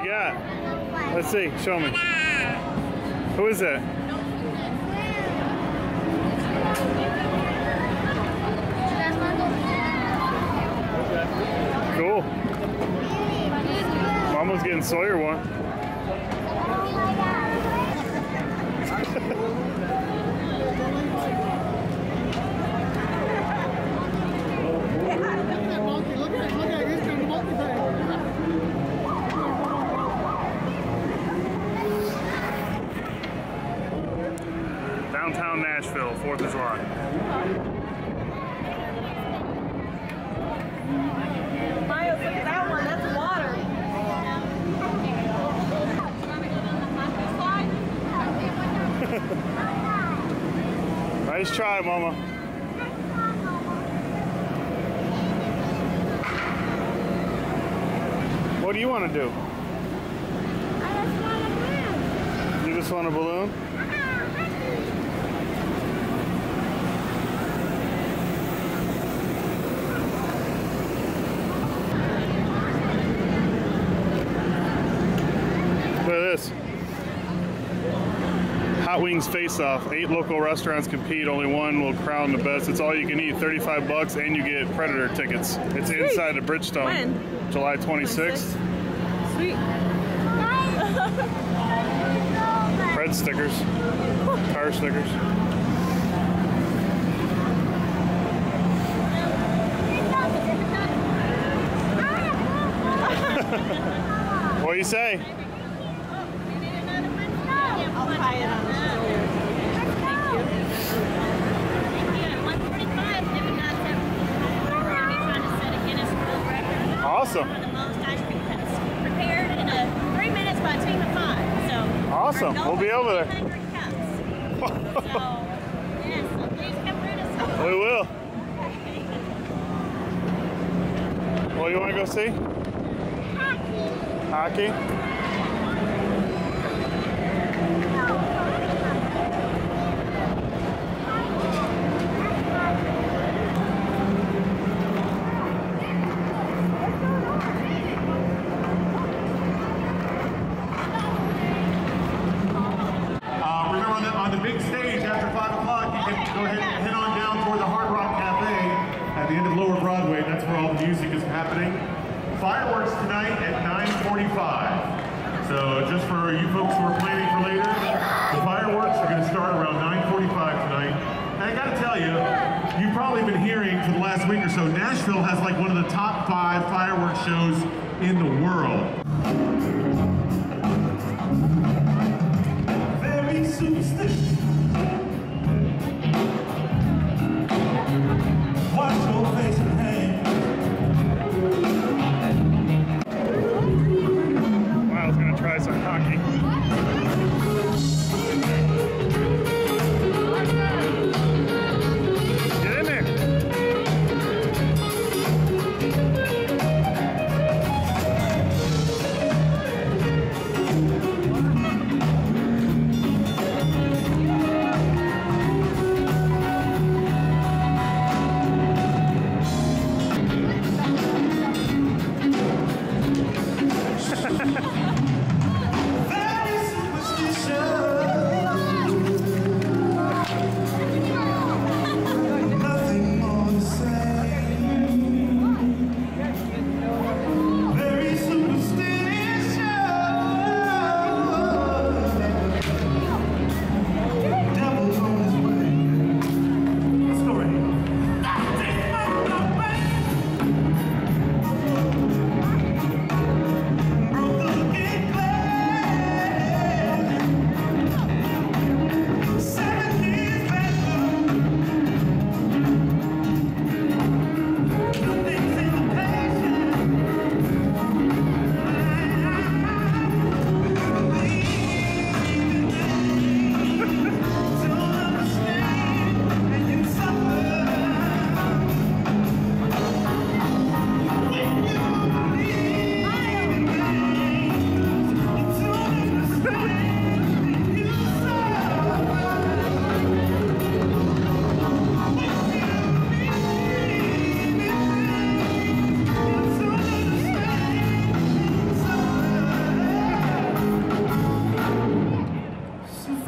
you got? Let's see. Show me. Who is that? Cool. Mama's getting Sawyer one. Downtown Nashville, 4th of July. Miles, look at that one. That's water. Nice try, Mama. What do you want to do? You just want a balloon? Look at this. Hot Wings Face Off. 8 local restaurants compete. Only one will crown the best. It's all you can eat. $35 and you get Predator tickets. It's Sweet. inside the Bridgestone. When? July 26th. Sweet. Red stickers. Car stickers. What do you say? I'll tie it on the shoulder. Awesome. One of the most ice cream cups prepared in 3 minutes by a team of 5. So awesome. We'll be over there. So yes, so please come through to support. We will. What do you want to go see? Hockey. On the big stage after 5 o'clock, you can go ahead and head on down toward the Hard Rock Cafe at the end of Lower Broadway. That's where all the music is happening. Fireworks tonight at 9:45. So just for you folks who are planning for later, the fireworks are going to start around 9:45 tonight. And I got to tell you, you've probably been hearing for the last week or so, Nashville has like one of the top 5 fireworks shows in the world. Superstition. Wash your face and hands. Miles gonna try some hockey. Get in there.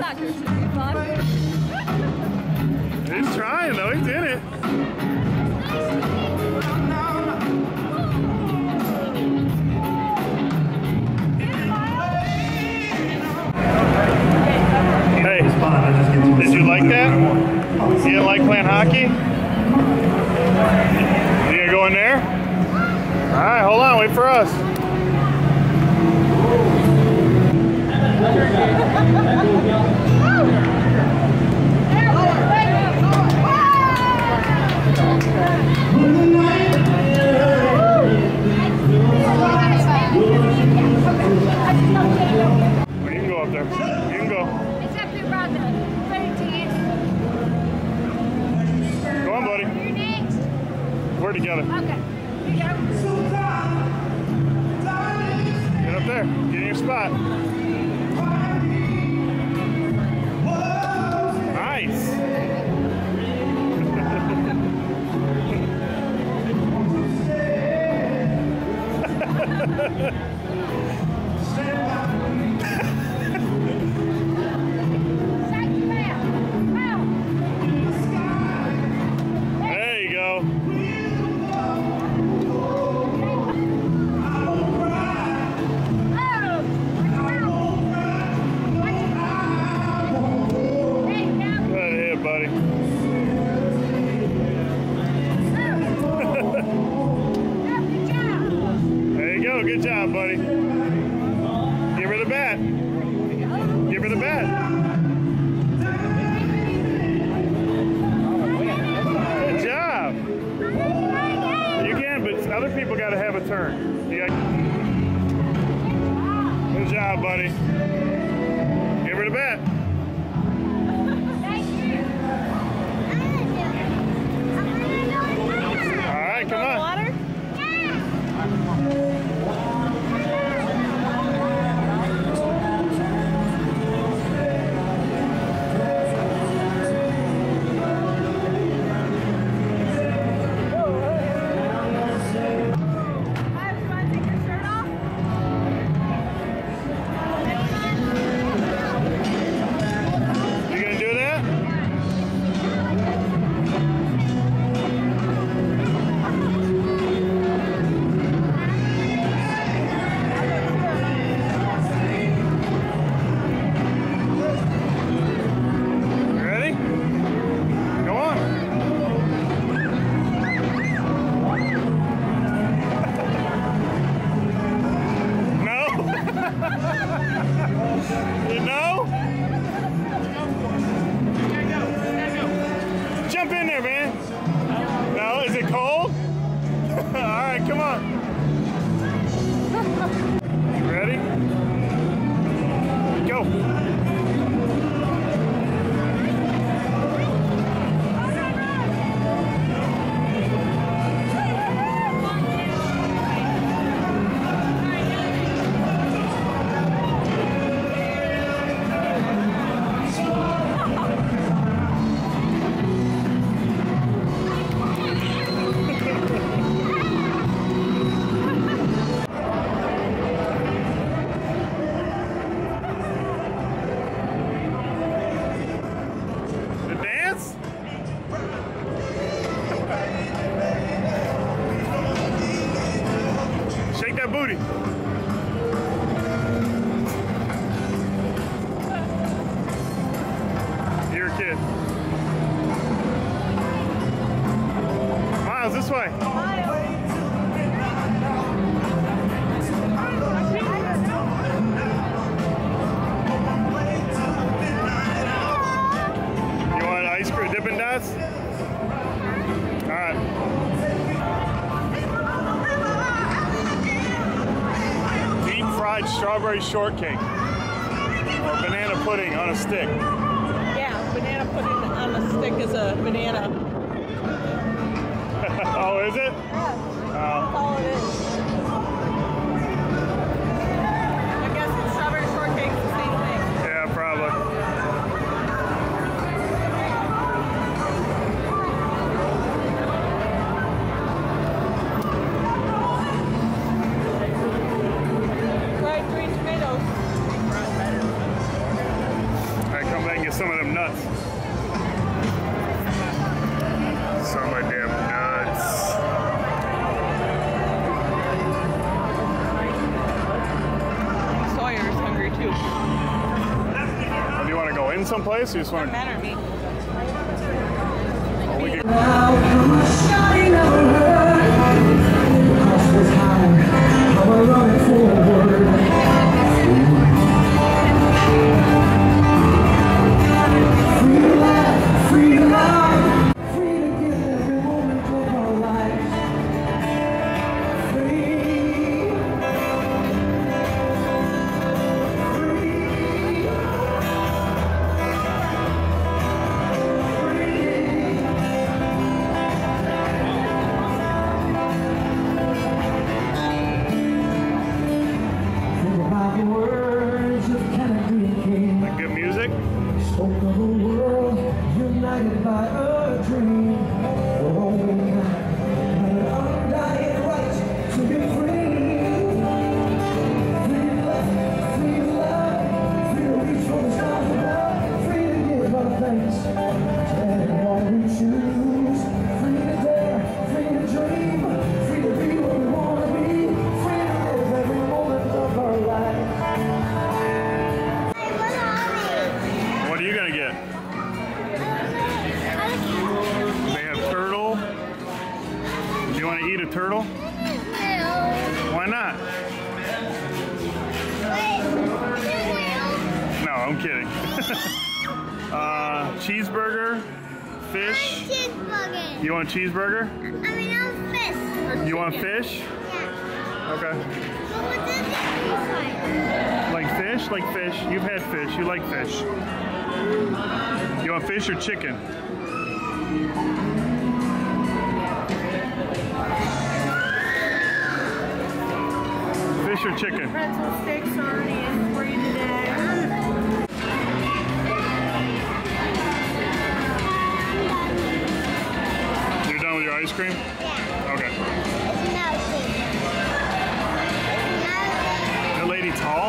Soccer should be fun. He's trying though, he's in it. Hey, did you like that? You didn't like playing hockey? You gonna go in there? Alright, hold on, wait for us. Well, you can go up there. You can go. Except you brought the 13. Go on, buddy. You're next. We're together. Okay. Here you go. Get up there. Get in your spot. Nice. There you go. Good hit, buddy. There you go. Good job, buddy. Give her the bat. Give her the bat. Good job. You can, but other people got to have a turn. You got... Good job, buddy. Give her the bat. All right, come on. Water? You gonna do that? Ready? Go on. No? You know? Jump in there, man. No, is it cold? All right, come on. Ready? Go. The dance? Shake that booty. You're a kid. Miles, this way. You want ice cream, Dippin' Dots? All right. Deep fried strawberry shortcake or banana pudding on a stick. Yeah, banana pudding on a stick is a banana. Oh, is it? That's all it is. I guess it's strawberry shortcake is the same thing. Yeah, probably. Fried green tomatoes. All right, come some of them nuts. Some of them nuts. Sawyer's hungry too. Do you want to go in someplace? Or you just want Doesn't matter to me. Oh, we can... Good music. Spoke of a world united by a dream. For all mankind, an undying right to be free. Free to love, free to love, free to reach for the stars above, free to give our thanks to anyone we choose. Free to dare, free to dream, free to be what we want to be, free to live every moment of our life. What are you gonna get? They have turtle. Do you want to eat a turtle? Why not? No, I'm kidding. Cheeseburger, fish. Cheeseburger. You want a cheeseburger? I mean, I'm fish. You want fish? Yeah. Okay. But what does it taste like? Like fish? Like fish. You've had fish. You like fish. You want fish or chicken? Fish or chicken? Pretzel sticks are already in for you today. You're done with your ice cream? Yeah. Okay. It's The lady tall?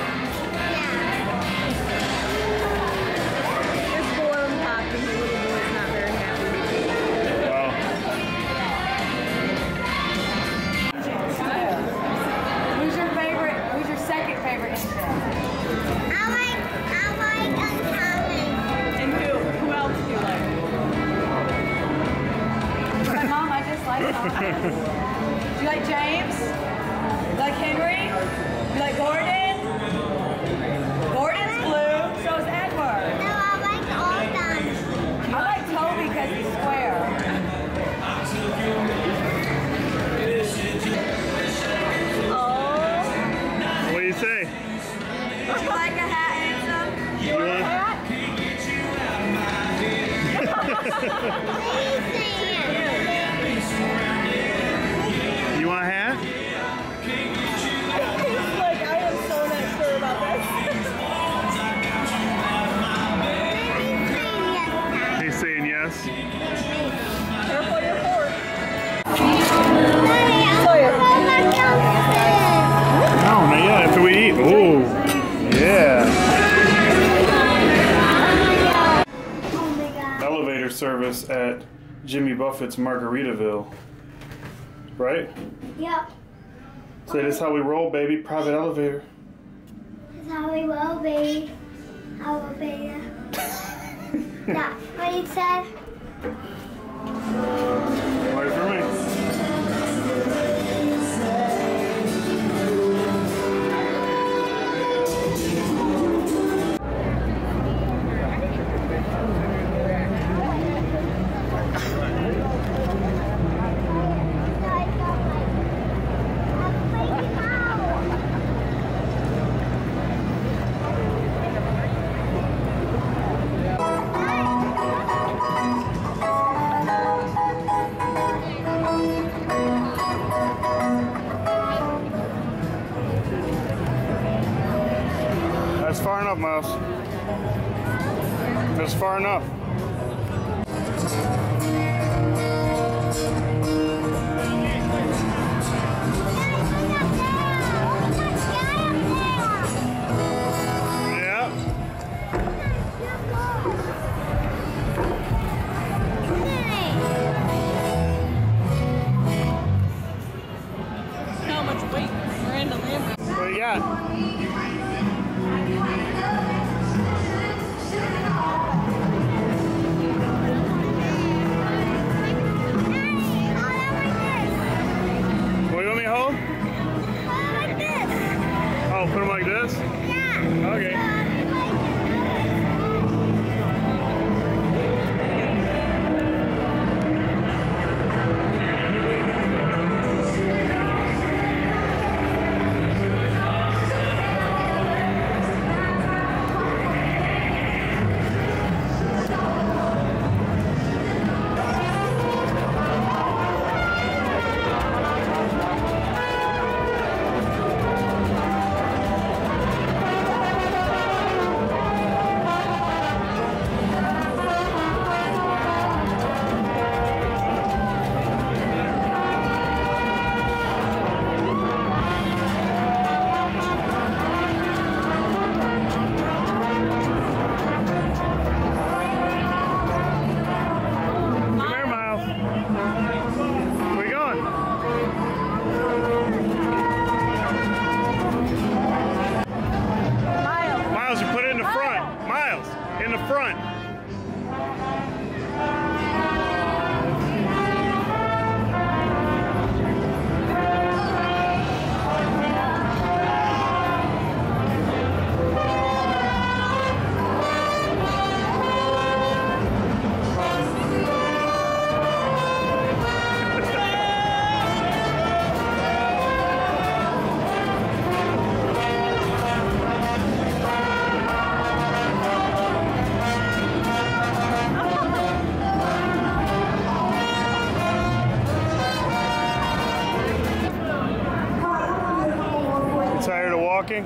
This balloon popped and the little boy's not very happy. Wow. Who's your favorite? Who's your second favorite intro? I like Uncommon. And who else do you like? My mom, I just like Mom. Do you like James? You like Henry? You like Gordon? Gordon's blue. So is Edward. No, I like all them. I like Toby because he's square. What do you say? Would you like a hat, handsome? You want- You want a hat? Like, I am so not sure about this. He's saying yes. Careful your fork. No, not yet. After we eat. Oh, yeah. Elevator service at Jimmy Buffett's Margaritaville. Right? Yep. Say this is how we roll, baby. Private elevator. That's how we will be. How will be. That's what he said. Wait for me. That's far enough, Miles. That's far enough. Yeah. What do you want me to hold? Like this. Oh, put them like this? Yeah. Okay. Tired of walking?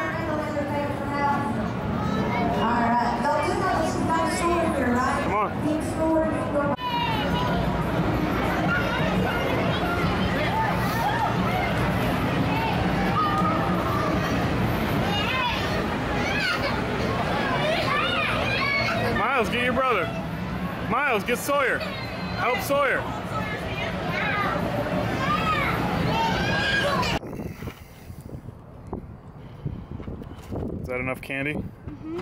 Come on. Miles, get your brother. Miles, get Sawyer. Help Sawyer. Is that enough candy? Mm-hmm.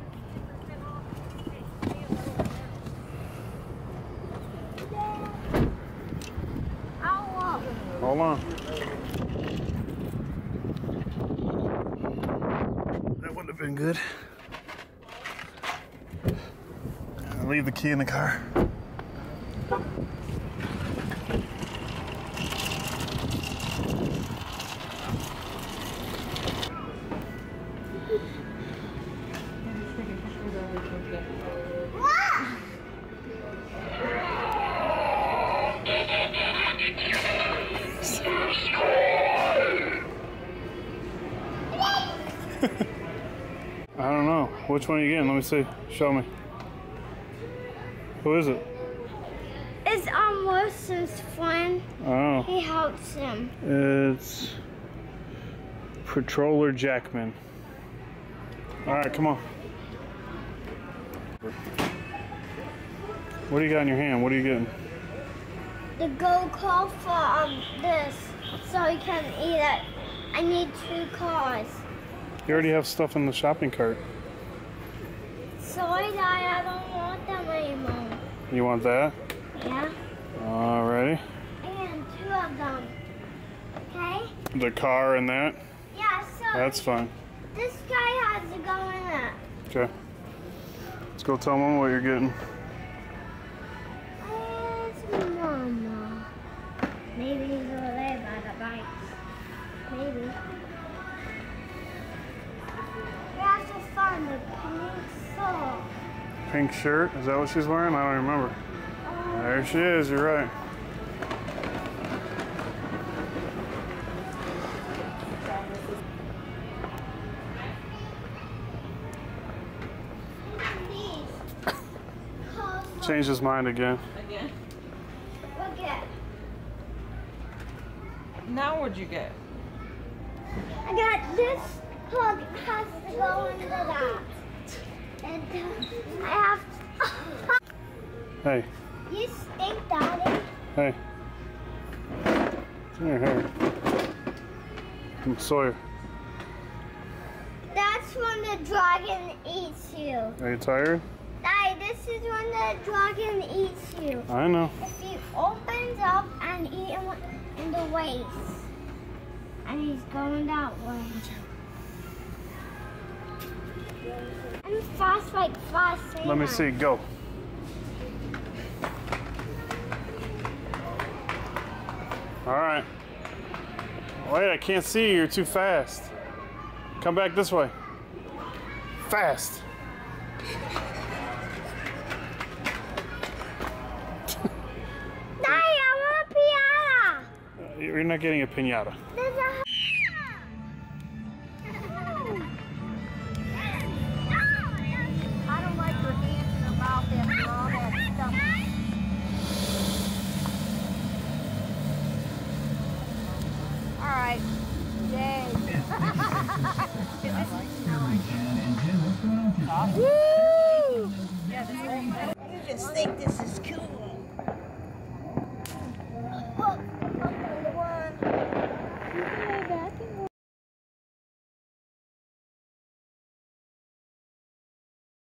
Hold on. That wouldn't have been good. I'll leave the key in the car. I don't know. Which one are you getting? Let me see. Show me. Who is it? It's Wilson's friend. Oh. He helps him. It's Patroller Jackman. Alright, come on. What do you got in your hand? What are you getting? The go call for this, so he can eat it. I need 2 cars. You already have stuff in the shopping cart. Sorry, Dad, I don't want them anymore. You want that? Yeah. Alrighty. And 2 of them. Okay? The car and that? Yeah, so That's fine. this guy has to go in it. Okay. Let's go tell Mom what you're getting. Where's Mama? Maybe he's over there by the bikes. Maybe. We have to find the pink sock. Pink shirt? Is that what she's wearing? I don't remember. There she is, you're right. Changed his mind again. Again. Look at. Now what'd you get? I got this hook has to go into that. And I have to. Hey, You stink, Daddy. hey. Here, here. Sawyer. That's when the dragon eats you. Are you tired? Daddy, this is when the dragon eats you. I know. If he opens up and eats him in the waist. And he's going that way. I'm fast like fast. Let me see. Go. All right. Wait, I can't see you. You're too fast. Come back this way. Fast. Daddy, I want a piñata. You're not getting a piñata. There's a... I don't like your hands in the mouth after all that stuff. All right. Yay. Woo! You just think this is